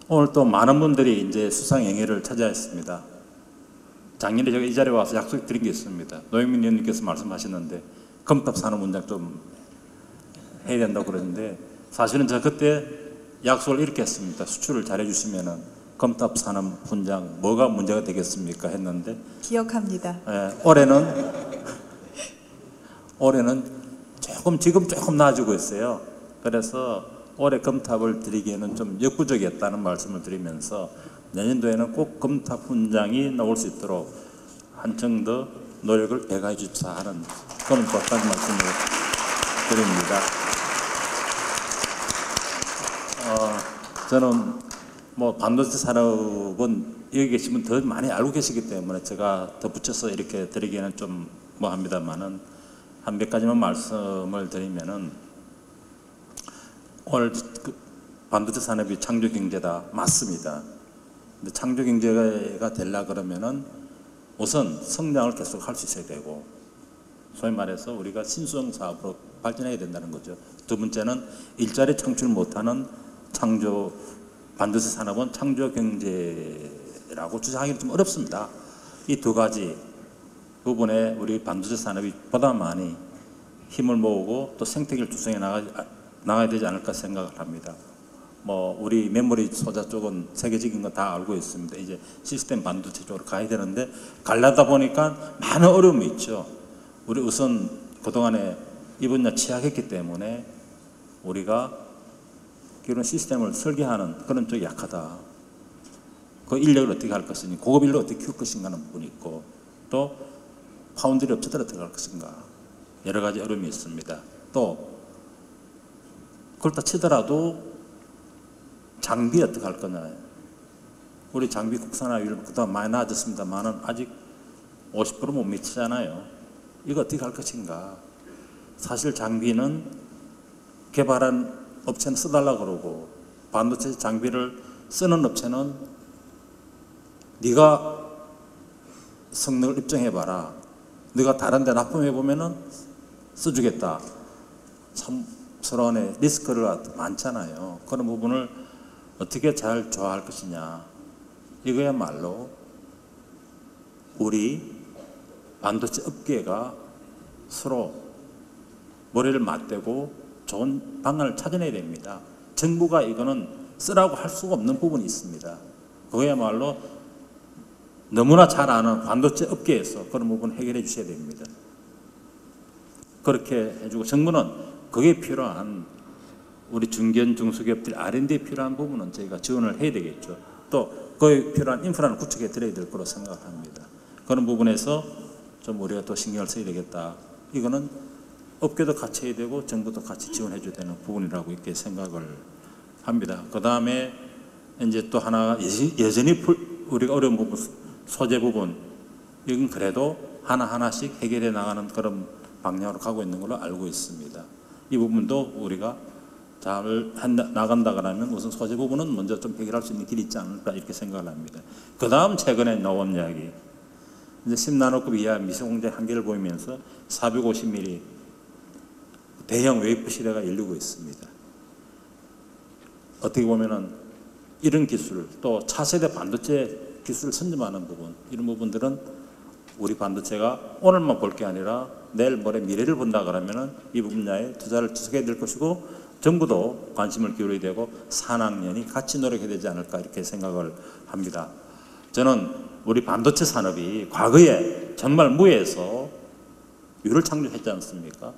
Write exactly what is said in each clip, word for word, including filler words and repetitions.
오늘 또 많은 분들이 이제 수상행위를 차지했습니다. 작년에 제가 이 자리에 와서 약속드린 게 있습니다. 노영민 의원님께서 말씀하셨는데 검탑 산업 문장 좀 해야 된다고 그랬는데, 사실은 제가 그때 약속을 이렇게 했습니다. 수출을 잘해 주시면은 검탑 산업 분장 뭐가 문제가 되겠습니까 했는데, 기억합니다. 예, 올해는 올해는 조금 지금 조금 나아지고 있어요. 그래서 올해 검탑을 드리기에는 좀 역부족이었다는 말씀을 드리면서 내년도에는 꼭 검탑 훈장이 나올 수 있도록 한층 더 노력을 배가해 주자 하는 그런 부탁 말씀을 드립니다. 어, 저는 뭐 반도체 산업은 여기 계신 분 더 많이 알고 계시기 때문에 제가 더 붙여서 이렇게 드리기에는 좀 뭐 합니다만은 한 몇 가지만 말씀을 드리면은, 오늘 그 반도체 산업이 창조 경제다 맞습니다. 근데 창조 경제가 되려 그러면은 우선 성장을 계속 할 수 있어야 되고, 소위 말해서 우리가 신수형 사업으로 발전해야 된다는 거죠. 두 번째는 일자리 창출 못하는 창조 반도체 산업은 창조 경제라고 주장하기는 좀 어렵습니다. 이 두 가지 부분에 우리 반도체 산업이 보다 많이 힘을 모으고 또 생태계를 구성해 나가, 나가야 되지 않을까 생각을 합니다. 뭐 우리 메모리 소자 쪽은 세계적인 거 다 알고 있습니다. 이제 시스템 반도체 쪽으로 가야 되는데 가려다 보니까 많은 어려움이 있죠. 우리 우선 그동안에 이 분야 취약했기 때문에 우리가 그런 시스템을 설계하는 그런 쪽이 약하다. 그 인력을 어떻게 할 것이니, 고급 인력을 어떻게 키울 것인가 하는 부분이 있고, 또 파운드리 업체들 어떻게 할 것인가, 여러 가지 어려움이 있습니다. 또 그렇다 치더라도 장비 어떻게 할 거냐. 우리 장비 국산화율 그동안 많이 나아졌습니다만은 아직 오십 퍼센트 못 미치잖아요. 이거 어떻게 할 것인가. 사실 장비는 개발한 업체는 써달라 그러고, 반도체 장비를 쓰는 업체는 네가 성능을 입증해봐라, 네가 다른 데 납품해보면은 써주겠다. 참 서로 간에 리스크가 많잖아요. 그런 부분을 어떻게 잘 조화할 것이냐. 이거야말로 우리 반도체 업계가 서로 머리를 맞대고 좋은 방안을 찾아내야 됩니다. 정부가 이거는 쓰라고 할 수가 없는 부분이 있습니다. 그거야말로 너무나 잘 아는 반도체 업계에서 그런 부분 해결해 주셔야 됩니다. 그렇게 해주고, 정부는 그게 필요한 우리 중견 중소기업들 알 앤 디에 필요한 부분은 저희가 지원을 해야 되겠죠. 또 거기에 필요한 인프라는 구축해 드려야 될 거로 생각합니다. 그런 부분에서 좀 우리가 또 신경을 써야 되겠다. 이거는 업계도 같이 해야 되고 정부도 같이 지원해 줘야 되는 부분이라고 이렇게 생각을 합니다. 그 다음에 이제 또 하나, 여전히 우리가 어려운 부분, 소재 부분, 이건 그래도 하나하나씩 해결해 나가는 그런 방향으로 가고 있는 걸로 알고 있습니다. 이 부분도 우리가 잘 나간다 그러면 우선 소재 부분은 먼저 좀 해결할 수 있는 길이 있지 않을까 이렇게 생각을 합니다. 그 다음 최근에 나온 이야기, 이제 십 나노급 이하 미세공정 한계를 보이면서 사백오십 밀리미터 대형 웨이프 시대가 열리고 있습니다. 어떻게 보면은 이런 기술, 또 차세대 반도체 기술을 선점하는 부분, 이런 부분들은 우리 반도체가 오늘만 볼 게 아니라 내일 모레 미래를 본다 그러면은 이 분야에 투자를 지속해야 될 것이고, 정부도 관심을 기울여야 되고 산학년이 같이 노력해야 되지 않을까 이렇게 생각을 합니다. 저는 우리 반도체 산업이 과거에 정말 무에서 유를 창조했지 않습니까?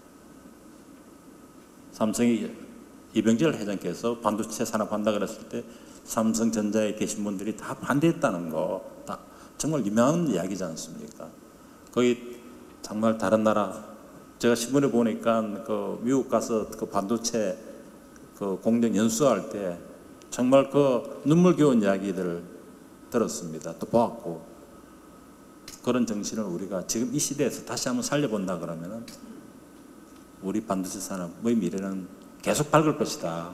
삼성이 이병철 회장께서 반도체 산업 한다 그랬을 때 삼성전자에 계신 분들이 다 반대했다는 거, 다 정말 유명한 이야기지 않습니까? 거기 정말 다른 나라, 제가 신문에 보니까 그 미국 가서 그 반도체 그 공정 연수할 때 정말 그 눈물겨운 이야기들을 들었습니다. 또 보았고, 그런 정신을 우리가 지금 이 시대에서 다시 한번 살려본다 그러면은 우리 반도체 산업의 미래는 계속 밝을 것이다.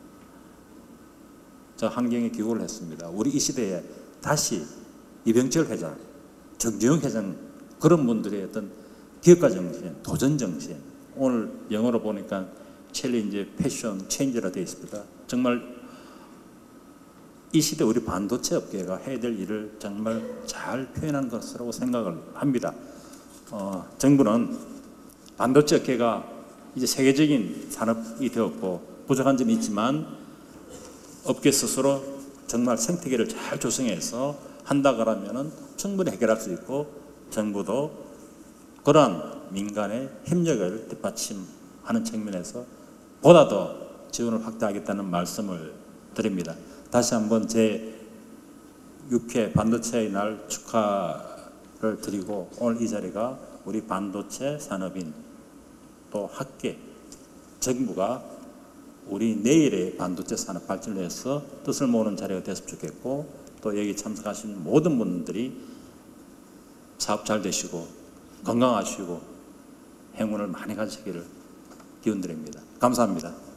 저 환경에 기고를 했습니다. 우리 이 시대에 다시 이병철 회장, 정주영 회장, 그런 분들의 어떤 기업가 정신, 도전 정신, 오늘 영어로 보니까 챌린지, 패션, 체인지라 되어 있습니다. 정말 이 시대 우리 반도체 업계가 해야 될 일을 정말 잘 표현한 것이라고 생각을 합니다. 어, 정부는 반도체 업계가 이제 세계적인 산업이 되었고 부족한 점이 있지만 업계 스스로 정말 생태계를 잘 조성해서 한다 그러면은 충분히 해결할 수 있고 정부도 그러한 민간의 협력을 뒷받침하는 측면에서 보다 더 지원을 확대하겠다는 말씀을 드립니다. 다시 한번 제 육 회 반도체의 날 축하를 드리고 오늘 이 자리가 우리 반도체 산업인 또 학계, 정부가 우리 내일의 반도체 산업 발전을 위해서 뜻을 모으는 자리가 됐으면 좋겠고 또 여기 참석하신 모든 분들이 사업 잘 되시고 건강하시고 행운을 많이 가지시기를 기원드립니다. 감사합니다.